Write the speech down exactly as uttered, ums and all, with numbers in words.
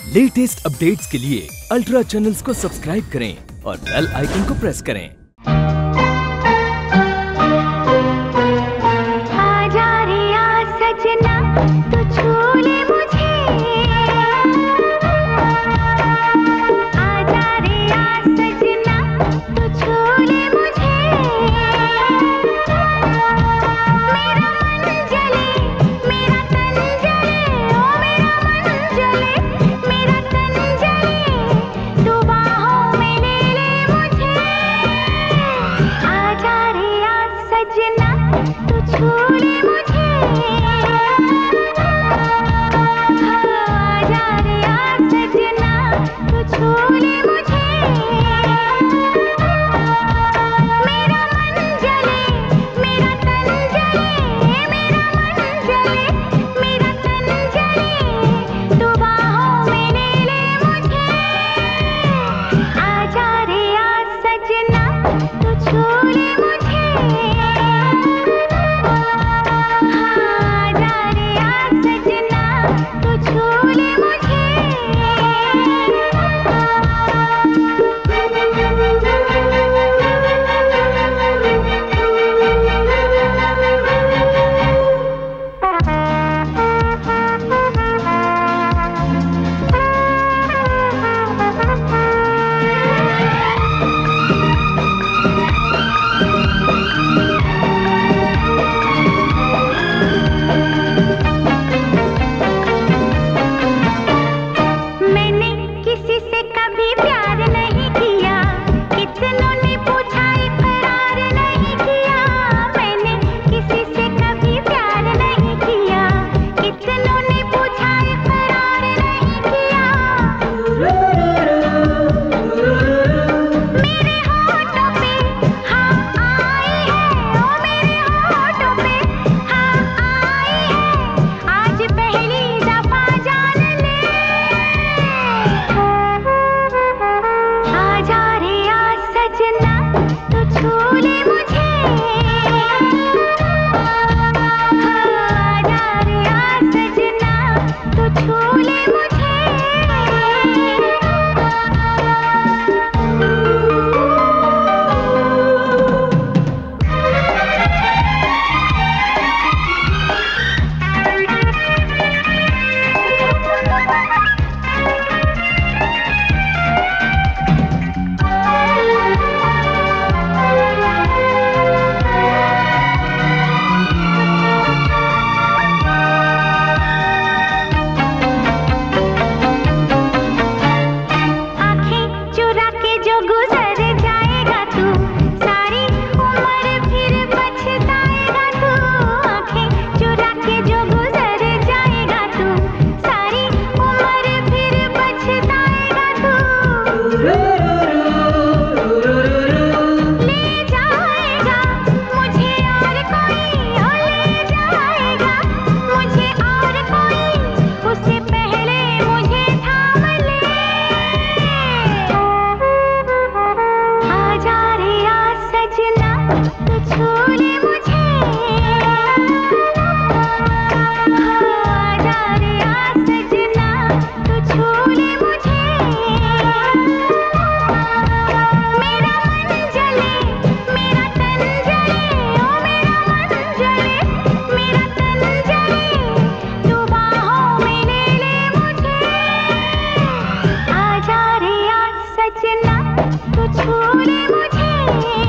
Latest updates के लिए ultra channels को सब्सक्राइब करें और बेल आइकन को प्रेस करें। आजा रे आ सजना तू छू ले मुझे, आजा रे आ सजना तू छू ले मुझे, मेरा मन जले मेरा तन जले, ओ मेरा मन जले मेरा तन जले, तू बाहों में ले ले मुझे, आजा रे आ सजना तू छू ले मुझे, आजा रे आ सजना तू छू ले मुझे, मेरा मन जले मेरा तन जले, मेरा मन जले मेरा तन जले, तू बाहों में ले ले मुझे, आजा रे आ सजना तू छू ले मुझे, आजा रे आ सजना तू छू ले मुझे। मैंने किसी से कभी प्यार नहीं किया, कितनों ने पूछा इकरार नहीं किया, मैंने किसी से कभी प्यार नहीं किया, कितनों ने पूछा इकरार नहीं किया, मेरे होठों पे हाँ आई है, ओ मेरे होठों पे हाँ आई है, आज पहली दफा जान ले, आजा रे आ सजना तू छू ले मुझे, आजा रे आ सजना तू छू ले मुझे। आँखें चुरा के जो गुजर जाएगा तू, सारी उम्र फिर पछताएगा तू, आँखें चुरा के जो गुजर जाएगा तू, सारी उम्र फिर पछताएगा तू, ले जाएगा मुझे और कोई, ओ ले जाएगा मुझे और कोई, उससे पहले मुझे थाम ले, आजा रे आ सजना तू छू ले मुझे, आजा रे आ सजना तू छू ले मुझे, मेरा मन जले मेरा तन जले, ओ मेरा मन जले मेरा तन जले, तू बाहों में ले ले मुझे, आजा रे आ सजना तू छू ले मुझे।